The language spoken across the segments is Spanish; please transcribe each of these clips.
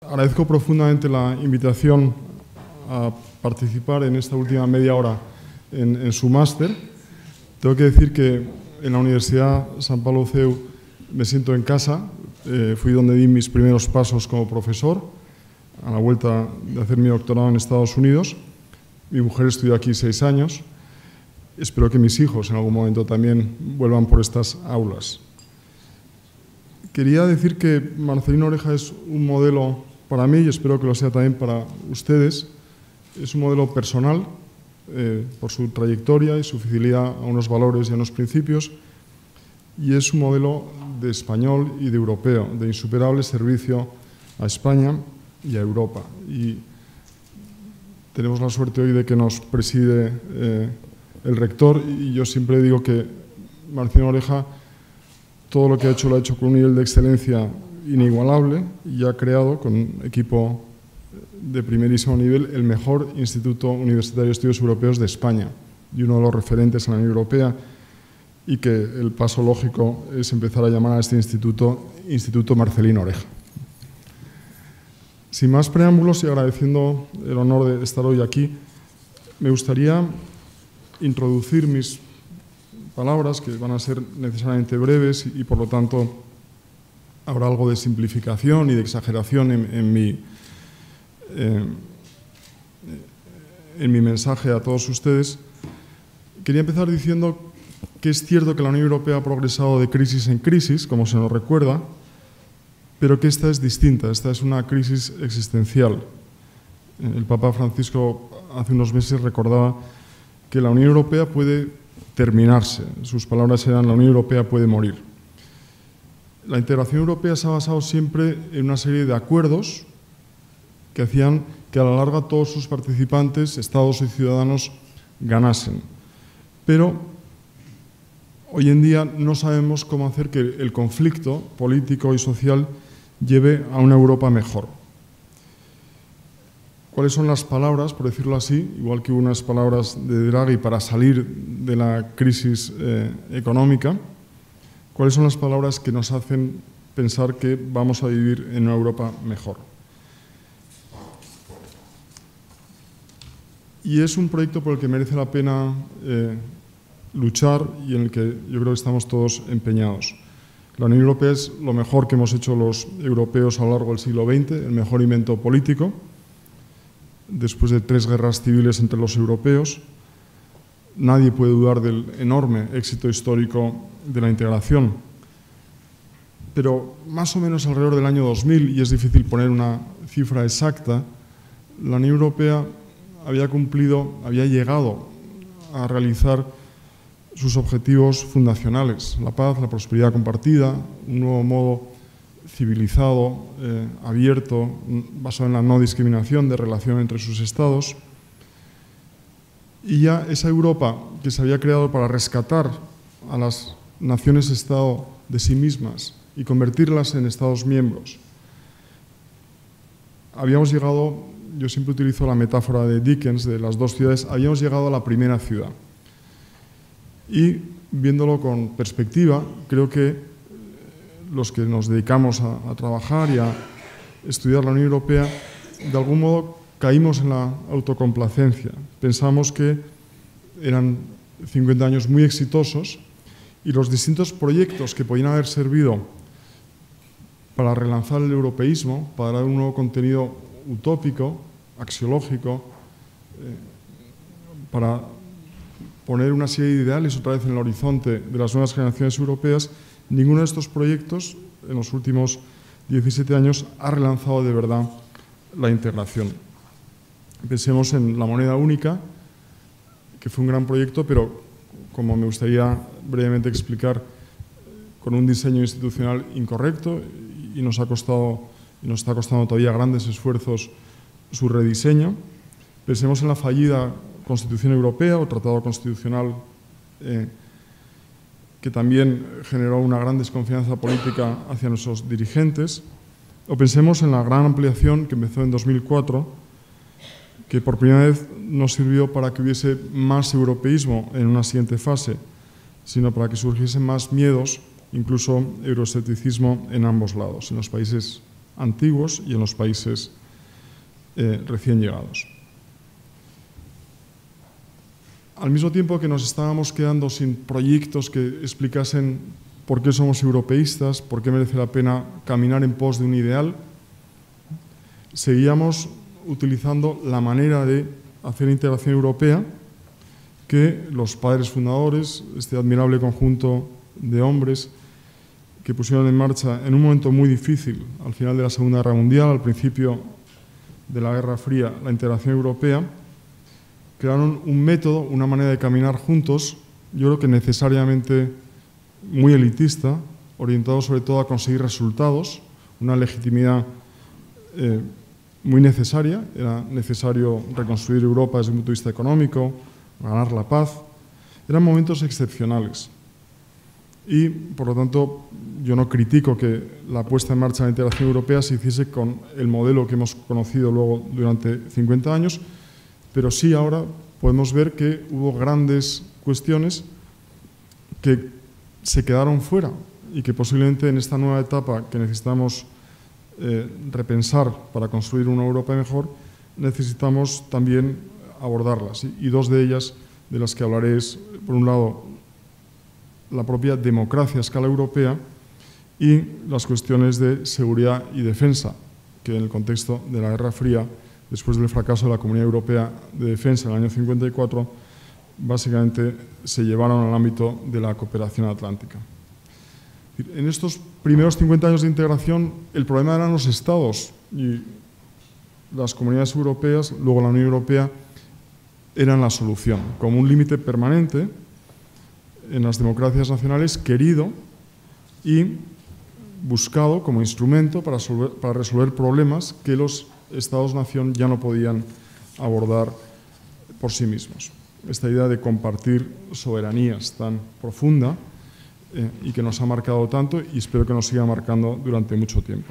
Agradezco profundamente la invitación a participar en esta última media hora en su máster. Tengo que decir que en la Universidad San Pablo CEU me siento en casa. Fui donde di mis primeros pasos como profesor, a la vuelta de hacer mi doctorado en Estados Unidos. Mi mujer estudió aquí 6 años. Espero que mis hijos en algún momento también vuelvan por estas aulas. Quería decir que Marcelino Oreja es un modelo para mí y espero que lo sea también para ustedes. Es un modelo personal por su trayectoria y su fidelidad a unos valores y a unos principios, y es un modelo de español y de europeo, de insuperable servicio a España y a Europa. Y tenemos la suerte hoy de que nos preside el rector, y yo siempre digo que Marcelino Oreja todo lo que ha hecho lo ha hecho con un nivel de excelencia inigualable y ha creado con un equipo de primerísimo nivel el mejor Instituto Universitario de Estudios Europeos de España y uno de los referentes en la Unión Europea, y que el paso lógico es empezar a llamar a este Instituto Marcelino Oreja. Sin más preámbulos y agradeciendo el honor de estar hoy aquí, me gustaría introducir mis palabras, que van a ser necesariamente breves y por lo tanto habrá algo de simplificación y de exageración en mi mensaje a todos ustedes. Quería empezar diciendo que es cierto que la Unión Europea ha progresado de crisis en crisis, como se nos recuerda, pero que esta es distinta, esta es una crisis existencial. El Papa Francisco hace unos meses recordaba que la Unión Europea puede terminarse. Sus palabras eran: la Unión Europea puede morir. La integración europea se ha basado siempre en una serie de acuerdos que hacían que a la larga todos sus participantes, estados y ciudadanos, ganasen. Pero hoy en día no sabemos cómo hacer que el conflicto político y social lleve a una Europa mejor. ¿Cuáles son las palabras, por decirlo así, igual que unas palabras de Draghi para salir de la crisis económica? ¿Cuáles son las palabras que nos hacen pensar que vamos a vivir en una Europa mejor? Y es un proyecto por el que merece la pena luchar y en el que yo creo que estamos todos empeñados. La Unión Europea es lo mejor que hemos hecho los europeos a lo largo del siglo XX, el mejor invento político, después de 3 guerras civiles entre los europeos. Nadie puede dudar del enorme éxito histórico de la integración. Pero más o menos alrededor del año 2000, y es difícil poner una cifra exacta, la Unión Europea había llegado a realizar sus objetivos fundacionales: la paz, la prosperidad compartida, un nuevo modo civilizado, abierto, basado en la no discriminación de relación entre sus estados. Y ya esa Europa que se había creado para rescatar a las naciones-estado de sí mismas y convertirlas en estados miembros, habíamos llegado, yo siempre utilizo la metáfora de Dickens de las 2 ciudades, habíamos llegado a la primera ciudad. Y viéndolo con perspectiva, creo que los que nos dedicamos a trabajar y a estudiar la Unión Europea, de algún modo caímos en la autocomplacencia. Pensamos que eran 50 años muy exitosos y los distintos proyectos que podían haber servido para relanzar el europeísmo, para dar un nuevo contenido utópico, axiológico, para poner una serie de ideales otra vez en el horizonte de las nuevas generaciones europeas, ninguno de estos proyectos en los últimos 17 años ha relanzado de verdad la integración. Pensemos en la moneda única, que fue un gran proyecto, pero como me gustaría brevemente explicar, con un diseño institucional incorrecto, y nos está costando todavía grandes esfuerzos su rediseño. Pensemos en la fallida Constitución Europea o Tratado Constitucional, que también generó una gran desconfianza política hacia nuestros dirigentes. O pensemos en la gran ampliación que empezó en 2004, que por primera vez no sirvió para que hubiese más europeísmo en una siguiente fase, sino para que surgiesen más miedos, incluso euroescepticismo en ambos lados, en los países antiguos y en los países recién llegados. Al mismo tiempo que nos estábamos quedando sin proyectos que explicasen por qué somos europeístas, por qué merece la pena caminar en pos de un ideal, seguíamos utilizando la manera de hacer integración europea que los padres fundadores, este admirable conjunto de hombres que pusieron en marcha en un momento muy difícil, al final de la Segunda Guerra Mundial, al principio de la Guerra Fría, la integración europea, crearon un método, una manera de caminar juntos, yo creo que necesariamente muy elitista, orientado sobre todo a conseguir resultados, una legitimidad muy necesaria. Era necesario reconstruir Europa desde un punto de vista económico, ganar la paz. Eran momentos excepcionales. Y, por lo tanto, yo no critico que la puesta en marcha de la integración europea se hiciese con el modelo que hemos conocido luego durante 50 años, pero sí ahora podemos ver que hubo grandes cuestiones que se quedaron fuera y que posiblemente en esta nueva etapa que necesitamos repensar para construir una Europa mejor, necesitamos también abordarlas. Y dos de ellas, de las que hablaré, es, por un lado, la propia democracia a escala europea y las cuestiones de seguridad y defensa, que en el contexto de la Guerra Fría, después del fracaso de la Comunidad Europea de Defensa en el año 54, básicamente se llevaron al ámbito de la cooperación atlántica. En estos primeros 50 años de integración, el problema eran los Estados y las comunidades europeas, luego la Unión Europea, eran la solución, como un límite permanente en las democracias nacionales, querido y buscado como instrumento para resolver problemas que los Estados-nación ya no podían abordar por sí mismos. Esta idea de compartir soberanías tan profunda y que nos ha marcado tanto y espero que nos siga marcando durante mucho tiempo.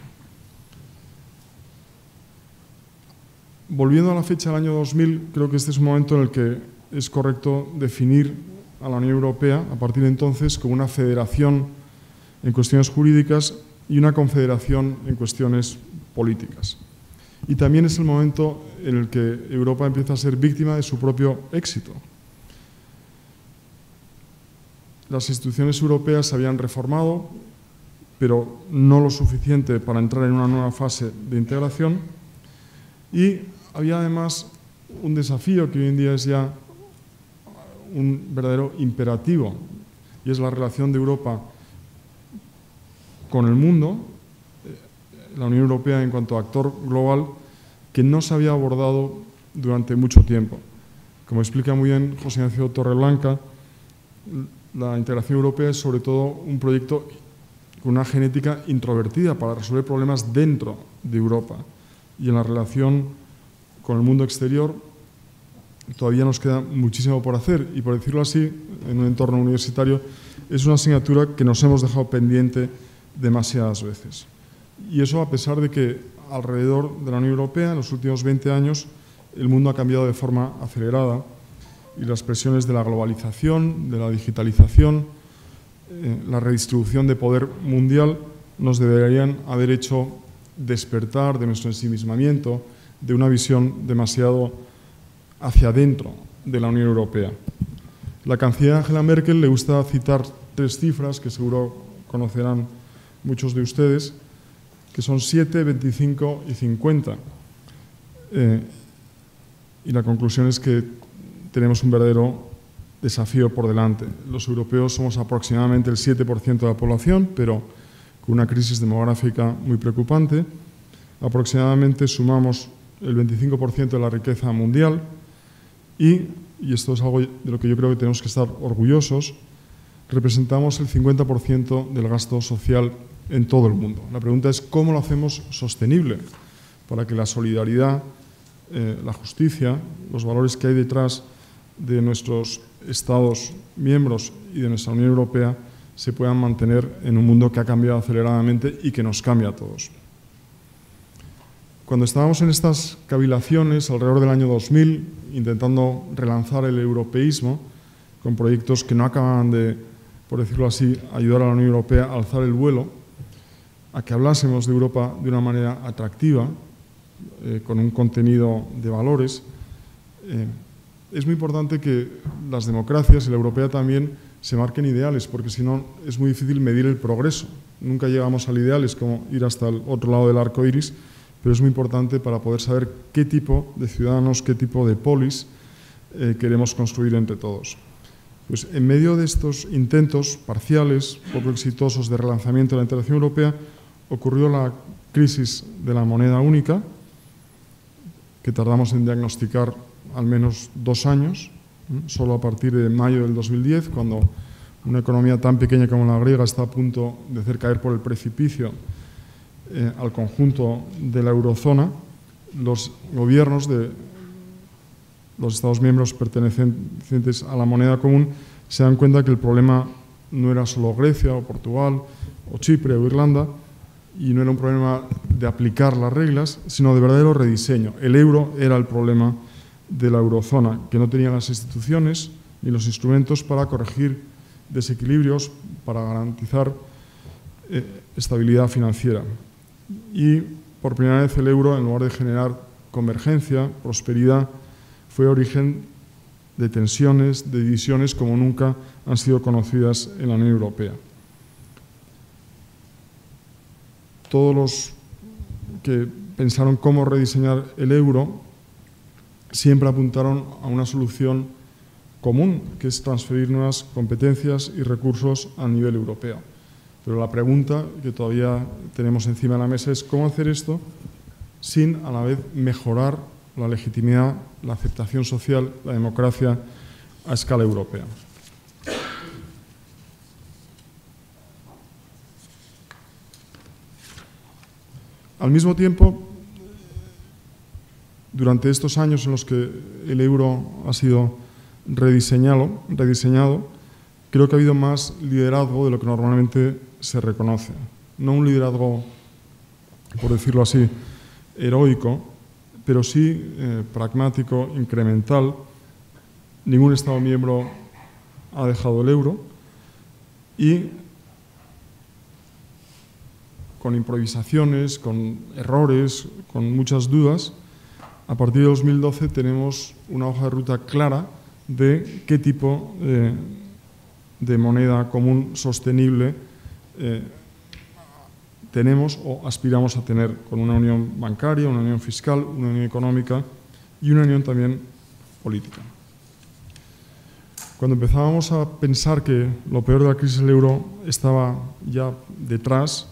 Volviendo a la fecha del año 2000, creo que este es un momento en el que es correcto definir a la Unión Europea, a partir de entonces, como una federación en cuestiones jurídicas y una confederación en cuestiones políticas. Y también es el momento en el que Europa empieza a ser víctima de su propio éxito. Las instituciones europeas se habían reformado, pero no lo suficiente para entrar en una nueva fase de integración. Y había además un desafío que hoy en día es ya un verdadero imperativo, y es la relación de Europa con el mundo, la Unión Europea en cuanto a actor global, que no se había abordado durante mucho tiempo. Como explica muy bien José Ignacio Torreblanca, la integración europea es sobre todo un proyecto con una genética introvertida para resolver problemas dentro de Europa. Y en la relación con el mundo exterior todavía nos queda muchísimo por hacer. Y por decirlo así, en un entorno universitario, es una asignatura que nos hemos dejado pendiente demasiadas veces. Y eso a pesar de que alrededor de la Unión Europea, en los últimos 20 años, el mundo ha cambiado de forma acelerada y las presiones de la globalización, de la digitalización, la redistribución de poder mundial nos deberían haber hecho despertar de nuestro ensimismamiento, de una visión demasiado hacia adentro de la Unión Europea. La canciller Angela Merkel le gusta citar 3 cifras que seguro conocerán muchos de ustedes, que son 7, 25 y 50. Y la conclusión es que tenemos un verdadero desafío por delante. Los europeos somos aproximadamente el 7% de la población, pero con una crisis demográfica muy preocupante. Aproximadamente sumamos el 25% de la riqueza mundial y esto es algo de lo que yo creo que tenemos que estar orgullosos, representamos el 50% del gasto social en todo el mundo. La pregunta es cómo lo hacemos sostenible para que la solidaridad, la justicia, los valores que hay detrás de nuestros Estados miembros y de nuestra Unión Europea se puedan mantener en un mundo que ha cambiado aceleradamente y que nos cambia a todos. Cuando estábamos en estas cavilaciones alrededor del año 2000, intentando relanzar el europeísmo con proyectos que no acababan de, por decirlo así, ayudar a la Unión Europea a alzar el vuelo, a que hablásemos de Europa de una manera atractiva, con un contenido de valores. Es muy importante que las democracias, y la europea también, se marquen ideales, porque si no es muy difícil medir el progreso. Nunca llegamos al ideal, es como ir hasta el otro lado del arco iris, pero es muy importante para poder saber qué tipo de ciudadanos, qué tipo de polis queremos construir entre todos. Pues en medio de estos intentos parciales, poco exitosos de relanzamiento de la integración europea, ocurrió la crisis de la moneda única, que tardamos en diagnosticar al menos 2 años, solo a partir de mayo del 2010, cuando una economía tan pequeña como la griega está a punto de hacer caer por el precipicio al conjunto de la eurozona. Los gobiernos de los Estados miembros pertenecientes a la moneda común se dan cuenta que el problema no era solo Grecia o Portugal o Chipre o Irlanda, y no era un problema de aplicar las reglas, sino de verdadero rediseño. El euro era el problema de la eurozona, que no tenía las instituciones ni los instrumentos para corregir desequilibrios, para garantizar estabilidad financiera. Y por primera vez el euro, en lugar de generar convergencia, prosperidad, fue origen de tensiones, de divisiones como nunca han sido conocidas en la Unión Europea. Todos los que pensaron cómo rediseñar el euro siempre apuntaron a una solución común, que es transferir nuevas competencias y recursos a nivel europeo. Pero la pregunta que todavía tenemos encima de la mesa es cómo hacer esto sin a la vez mejorar la legitimidad, la aceptación social, la democracia a escala europea. Al mismo tiempo, durante estos años en los que el euro ha sido rediseñado, creo que ha habido más liderazgo de lo que normalmente se reconoce. No un liderazgo, por decirlo así, heroico, pero sí pragmático, incremental. Ningún Estado miembro ha dejado el euro y con improvisaciones, con errores, con muchas dudas, a partir de 2012 tenemos una hoja de ruta clara de qué tipo de moneda común sostenible tenemos o aspiramos a tener, con una unión bancaria, una unión fiscal, una unión económica y una unión también política. Cuando empezábamos a pensar que lo peor de la crisis del euro estaba ya detrás,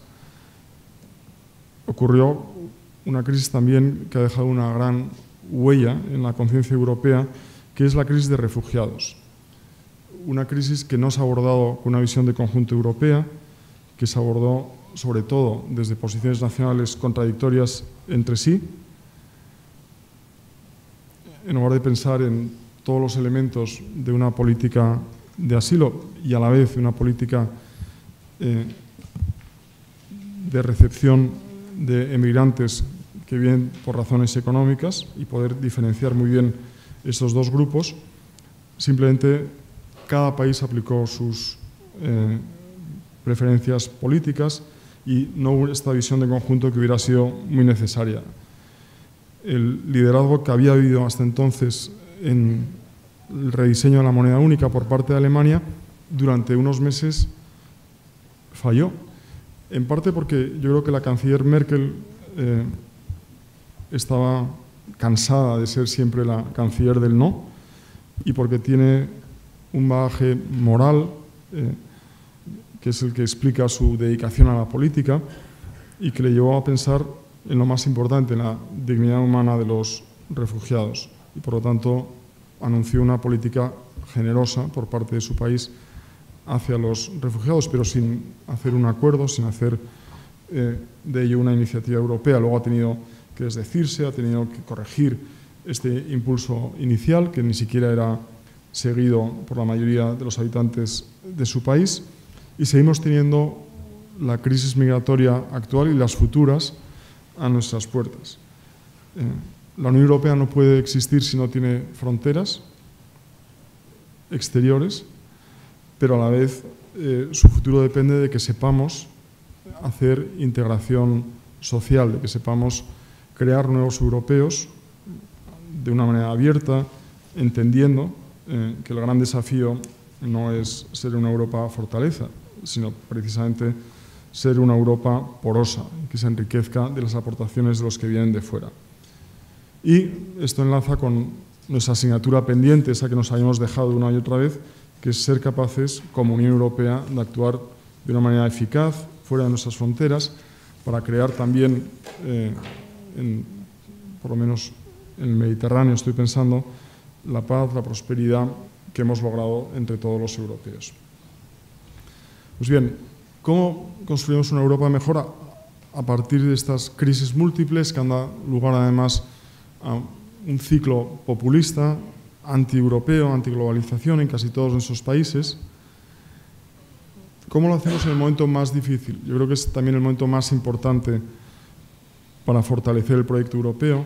ocurrió una crisis también que ha dejado una gran huella en la conciencia europea, que es la crisis de refugiados. Una crisis que no se ha abordado con una visión de conjunto europea, que se abordó sobre todo desde posiciones nacionales contradictorias entre sí, en lugar de pensar en todos los elementos de una política de asilo y a la vez una política de recepción de emigrantes que vienen por razones económicas y poder diferenciar muy bien estos dos grupos. Simplemente cada país aplicó sus preferencias políticas y no hubo esta visión de conjunto que hubiera sido muy necesaria. El liderazgo que había habido hasta entonces en el rediseño de la moneda única por parte de Alemania durante unos meses falló. En parte porque yo creo que la canciller Merkel estaba cansada de ser siempre la canciller del no y porque tiene un bagaje moral que es el que explica su dedicación a la política y que le llevó a pensar en lo más importante, en la dignidad humana de los refugiados. Y por lo tanto anunció una política generosa por parte de su país hacia los refugiados, pero sin hacer un acuerdo, sin hacer de ello una iniciativa europea. Luego ha tenido que desdecirse, ha tenido que corregir este impulso inicial, que ni siquiera era seguido por la mayoría de los habitantes de su país, y seguimos teniendo la crisis migratoria actual y las futuras a nuestras puertas. La Unión Europea no puede existir si no tiene fronteras exteriores, pero a la vez su futuro depende de que sepamos hacer integración social, de que sepamos crear nuevos europeos de una manera abierta, entendiendo que el gran desafío no es ser una Europa fortaleza, sino precisamente ser una Europa porosa, que se enriquezca de las aportaciones de los que vienen de fuera. Y esto enlaza con nuestra asignatura pendiente, esa que nos habíamos dejado una y otra vez, que es ser capaces, como Unión Europea, de actuar de una manera eficaz fuera de nuestras fronteras, para crear también, por lo menos en el Mediterráneo estoy pensando, la paz, la prosperidad que hemos logrado entre todos los europeos. Pues bien, ¿cómo construimos una Europa mejor a partir de estas crisis múltiples que han dado lugar además a un ciclo populista, anti-europeo, anti-globalización en casi todos nuestros países? ¿Cómo lo hacemos en el momento más difícil? Yo creo que es también el momento más importante para fortalecer el proyecto europeo.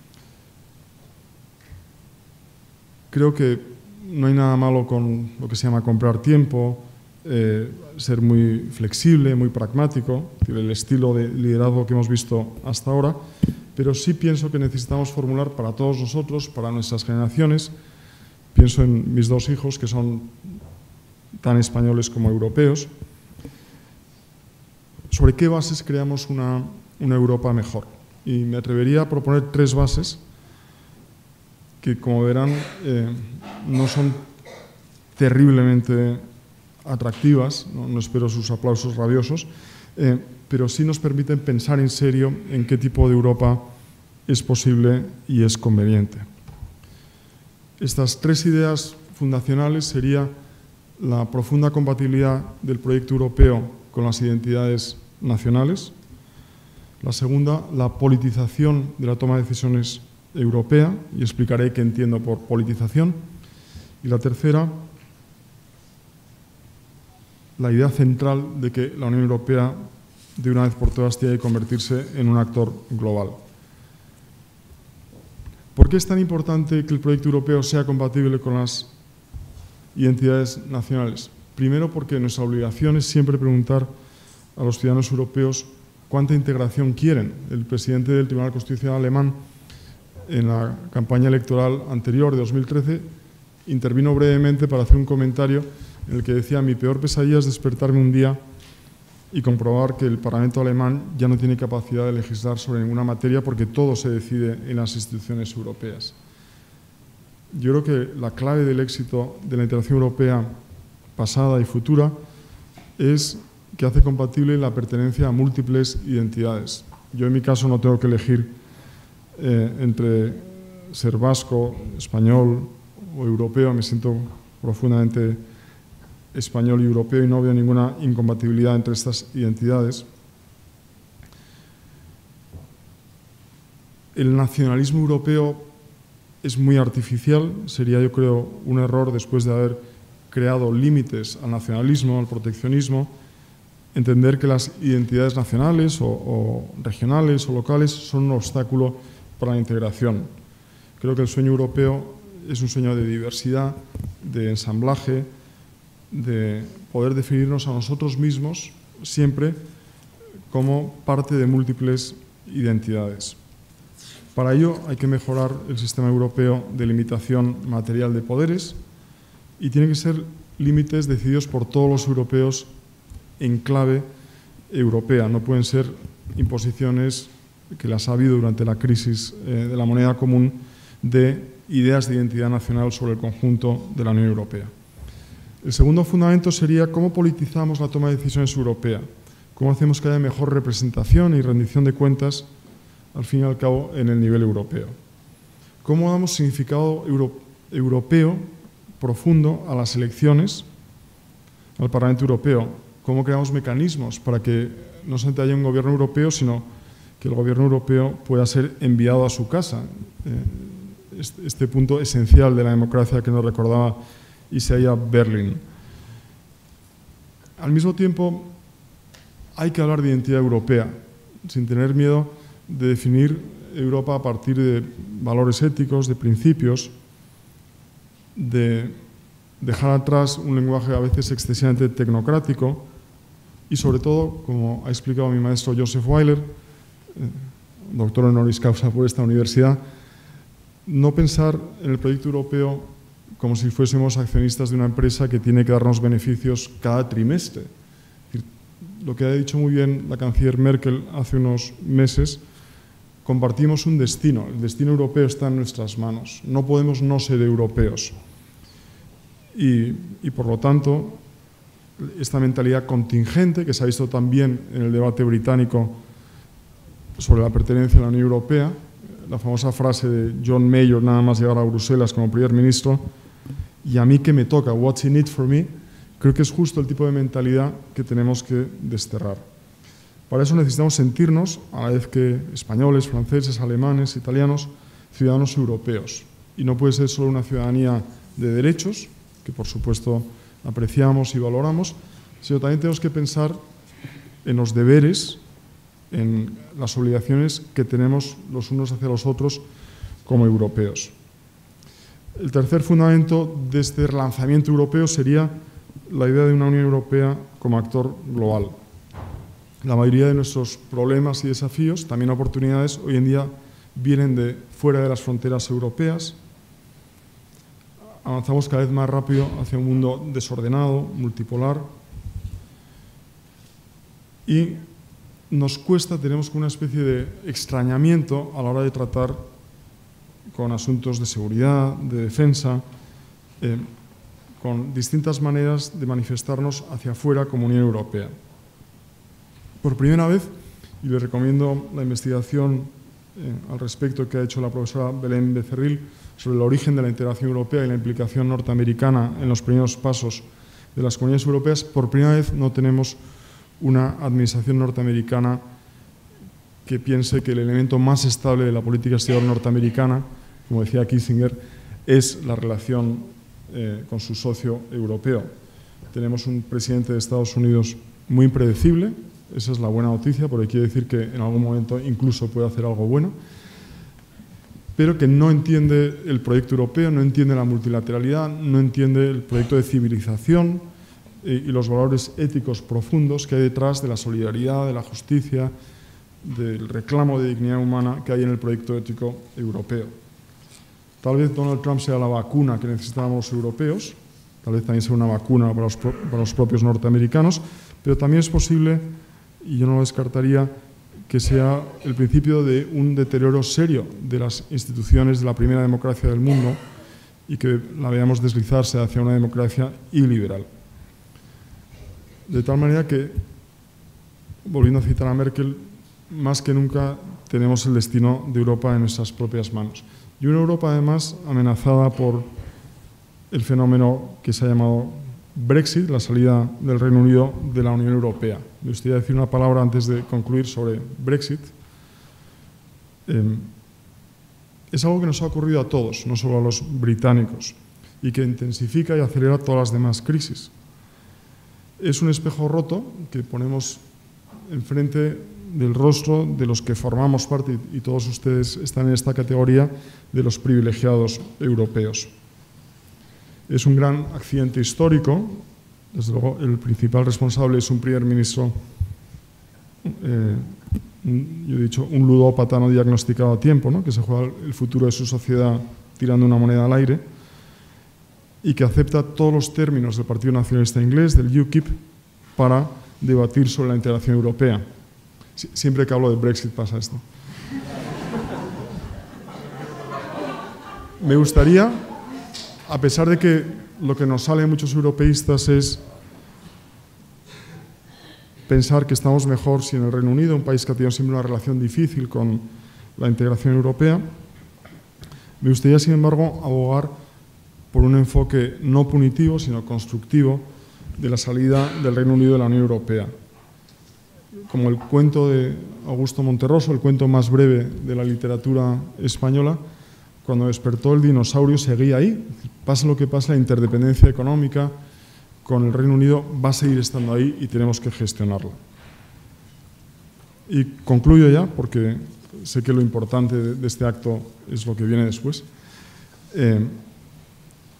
Creo que no hay nada malo con lo que se llama comprar tiempo, ser muy flexible, muy pragmático, el estilo de liderazgo que hemos visto hasta ahora, pero sí pienso que necesitamos formular para todos nosotros, para nuestras generaciones, pienso en mis dos hijos que son tan españoles como europeos, sobre qué bases creamos una Europa mejor. Y me atrevería a proponer 3 bases que, como verán, no son terriblemente atractivas, no espero sus aplausos rabiosos, pero sí nos permiten pensar en serio en qué tipo de Europa es posible y es conveniente. Estas 3 ideas fundacionales serían la profunda compatibilidad del proyecto europeo con las identidades nacionales. La segunda, la politización de la toma de decisiones europea, y explicaré qué entiendo por politización. Y la tercera, la idea central de que la Unión Europea de una vez por todas tiene que convertirse en un actor global. ¿Por qué es tan importante que el proyecto europeo sea compatible con las identidades nacionales? Primero, porque nuestra obligación es siempre preguntar a los ciudadanos europeos cuánta integración quieren. El presidente del Tribunal Constitucional alemán, en la campaña electoral anterior de 2013, intervino brevemente para hacer un comentario en el que decía: mi peor pesadilla es despertarme un día y comprobar que el Parlamento alemán ya no tiene capacidad de legislar sobre ninguna materia porque todo se decide en las instituciones europeas. Yo creo que la clave del éxito de la integración europea pasada y futura es que hace compatible la pertenencia a múltiples identidades. Yo en mi caso no tengo que elegir entre ser vasco, español o europeo, me siento profundamente español y europeo y no veo ninguna incompatibilidad entre estas identidades. El nacionalismo europeo es muy artificial, sería, yo creo, un error después de haber creado límites al nacionalismo, al proteccionismo, entender que las identidades nacionales o regionales o locales son un obstáculo para la integración. Creo que el sueño europeo es un sueño de diversidad, de ensamblaje, de poder definirnos a nosotros mismos siempre como parte de múltiples identidades. Para ello hay que mejorar el sistema europeo de limitación material de poderes y tienen que ser límites decididos por todos los europeos en clave europea. No pueden ser imposiciones, que las ha habido durante la crisis de la moneda común, de ideas de identidad nacional sobre el conjunto de la Unión Europea. El segundo fundamento sería cómo politizamos la toma de decisiones europea, cómo hacemos que haya mejor representación y rendición de cuentas, al fin y al cabo, en el nivel europeo. Cómo damos significado europeo profundo a las elecciones, al Parlamento Europeo. Cómo creamos mecanismos para que no solamente haya un gobierno europeo, sino que el gobierno europeo pueda ser enviado a su casa. Este punto esencial de la democracia que nos recordaba Isaiah Berlin. Al mismo tiempo, hay que hablar de identidad europea, sin tener miedo de definir Europa a partir de valores éticos, de principios, de dejar atrás un lenguaje a veces excesivamente tecnocrático y sobre todo, como ha explicado mi maestro Joseph Weiler, doctor honoris causa por esta universidad, no pensar en el proyecto europeo como si fuésemos accionistas de una empresa que tiene que darnos beneficios cada trimestre. Lo que ha dicho muy bien la canciller Merkel hace unos meses, compartimos un destino, el destino europeo está en nuestras manos, no podemos no ser europeos. Y por lo tanto, esta mentalidad contingente, que se ha visto también en el debate británico sobre la pertenencia a la Unión Europea, la famosa frase de John Major, nada más llegar a Bruselas como primer ministro, y a mí que me toca, what's in it for me, creo que es justo el tipo de mentalidad que tenemos que desterrar. Para eso necesitamos sentirnos, a la vez que españoles, franceses, alemanes, italianos, ciudadanos europeos. Y no puede ser solo una ciudadanía de derechos, que por supuesto apreciamos y valoramos, sino también tenemos que pensar en los deberes, en las obligaciones que tenemos los unos hacia los otros como europeos. El tercer fundamento de este relanzamiento europeo sería la idea de una Unión Europea como actor global. La mayoría de nuestros problemas y desafíos, también oportunidades, hoy en día vienen de fuera de las fronteras europeas. Avanzamos cada vez más rápido hacia un mundo desordenado, multipolar, y nos cuesta, tenemos una especie de extrañamiento a la hora de tratar con asuntos de seguridad, de defensa, con distintas maneras de manifestarnos hacia afuera como Unión Europea. Por primera vez, y les recomiendo la investigación al respecto que ha hecho la profesora Belén Becerril sobre el origen de la integración europea y la implicación norteamericana en los primeros pasos de las comunidades europeas, por primera vez no tenemos una administración norteamericana que piense que el elemento más estable de la política exterior norteamericana, como decía Kissinger, es la relación con su socio europeo. Tenemos un presidente de Estados Unidos muy impredecible, esa es la buena noticia, porque quiere decir que en algún momento incluso puede hacer algo bueno, pero que no entiende el proyecto europeo, no entiende la multilateralidad, no entiende el proyecto de civilización y los valores éticos profundos que hay detrás de la solidaridad, de la justicia, del reclamo de dignidad humana que hay en el proyecto ético europeo. Tal vez Donald Trump sea la vacuna que necesitábamos los europeos, tal vez también sea una vacuna para los propios norteamericanos, pero también es posible, y yo no lo descartaría, que sea el principio de un deterioro serio de las instituciones de la primera democracia del mundo y que la veamos deslizarse hacia una democracia iliberal. De tal manera que, volviendo a citar a Merkel, más que nunca tenemos el destino de Europa en nuestras propias manos. Y una Europa, además, amenazada por el fenómeno que se ha llamado Brexit, la salida del Reino Unido de la Unión Europea. Me gustaría decir una palabra antes de concluir sobre Brexit. Es algo que nos ha ocurrido a todos, no solo a los británicos, y que intensifica y acelera todas las demás crisis. Es un espejo roto que ponemos enfrente del rostro de los que formamos parte, y todos ustedes están en esta categoría, de los privilegiados europeos. Es un gran accidente histórico, desde luego el principal responsable es un primer ministro, yo he dicho, un ludópata no diagnosticado a tiempo, ¿no? Que se juega el futuro de su sociedad tirando una moneda al aire y que acepta todos los términos del Partido Nacionalista Inglés, del UKIP, para debatir sobre la integración europea. Siempre que hablo de Brexit pasa esto. Me gustaría, a pesar de que lo que nos sale a muchos europeístas es pensar que estamos mejor si en el Reino Unido, un país que ha tenido siempre una relación difícil con la integración europea, me gustaría, sin embargo, abogar por un enfoque no punitivo, sino constructivo de la salida del Reino Unido de la Unión Europea. Como el cuento de Augusto Monterroso, el cuento más breve de la literatura española, cuando despertó el dinosaurio seguía ahí. Pase lo que pase, la interdependencia económica con el Reino Unido va a seguir estando ahí y tenemos que gestionarla. Y concluyo ya, porque sé que lo importante de este acto es lo que viene después.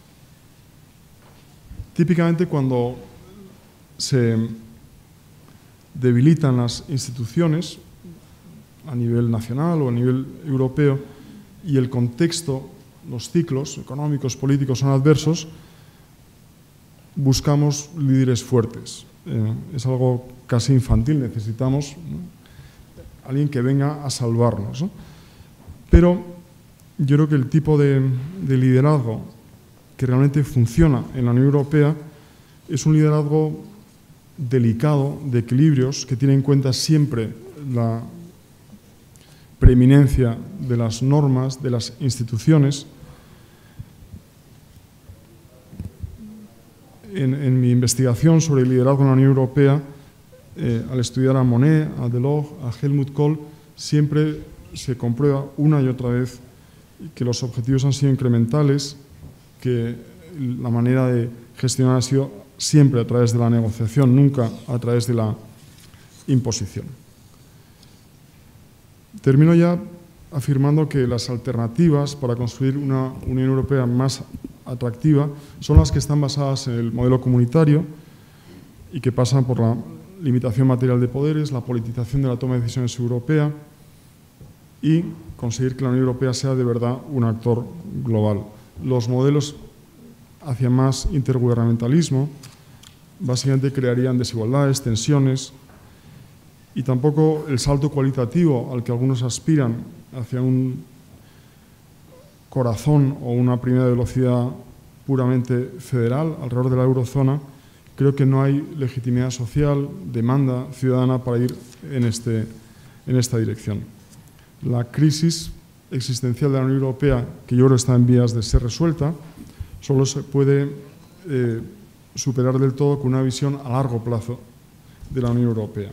Típicamente cuando se debilitan las instituciones a nivel nacional o a nivel europeo y el contexto, los ciclos económicos, políticos son adversos, buscamos líderes fuertes. Es algo casi infantil, necesitamos, ¿no?, alguien que venga a salvarnos, ¿no? Pero yo creo que el tipo de liderazgo que realmente funciona en la Unión Europea es un liderazgo delicado, de equilibrios, que tiene en cuenta siempre la preeminencia de las normas, de las instituciones. En mi investigación sobre el liderazgo en la Unión Europea, al estudiar a Monnet, a Delors, a Helmut Kohl, siempre se comprueba una y otra vez que los objetivos han sido incrementales, que la manera de gestionar ha sido siempre a través de la negociación, nunca a través de la imposición. Termino ya afirmando que las alternativas para construir una Unión Europea más atractiva son las que están basadas en el modelo comunitario y que pasan por la limitación material de poderes, la politización de la toma de decisiones europea y conseguir que la Unión Europea sea de verdad un actor global. Los modelos hacia más intergubernamentalismo básicamente crearían desigualdades, tensiones, y tampoco el salto cualitativo al que algunos aspiran hacia un corazón o una primera velocidad puramente federal alrededor de la eurozona. Creo que no hay legitimidad social, demanda ciudadana para ir en esta dirección. La crisis existencial de la Unión Europea, que yo creo está en vías de ser resuelta, solo se puede superar del todo con una visión a largo plazo de la Unión Europea.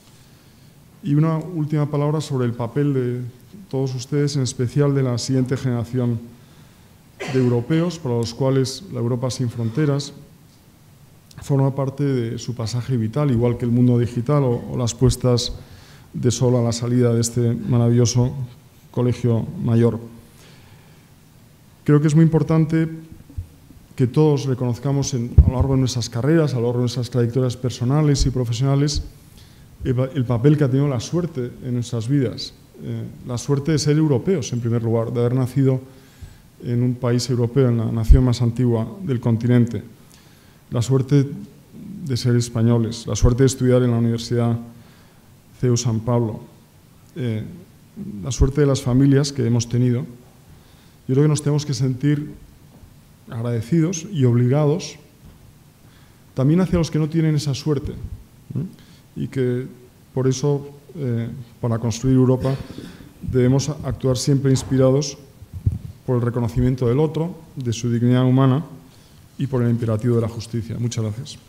Y una última palabra sobre el papel de todos ustedes, en especial de la siguiente generación de europeos, para los cuales la Europa sin fronteras forma parte de su pasaje vital, igual que el mundo digital o las puestas de sol a la salida de este maravilloso colegio mayor. Creo que es muy importante que todos reconozcamos a lo largo de nuestras carreras, a lo largo de nuestras trayectorias personales y profesionales, el papel que ha tenido la suerte en nuestras vidas. La suerte de ser europeos, en primer lugar, de haber nacido en un país europeo, en la nación más antigua del continente. La suerte de ser españoles, la suerte de estudiar en la Universidad CEU San Pablo, la suerte de las familias que hemos tenido. Yo creo que nos tenemos que sentir agradecidos y obligados también hacia los que no tienen esa suerte, ¿no? Y que por eso, para construir Europa, debemos actuar siempre inspirados por el reconocimiento del otro, de su dignidad humana y por el imperativo de la justicia. Muchas gracias.